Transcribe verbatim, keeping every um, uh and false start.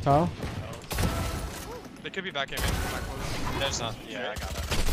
Tile. They could be back here, maybe. Back close. There's not. Yeah, I got it.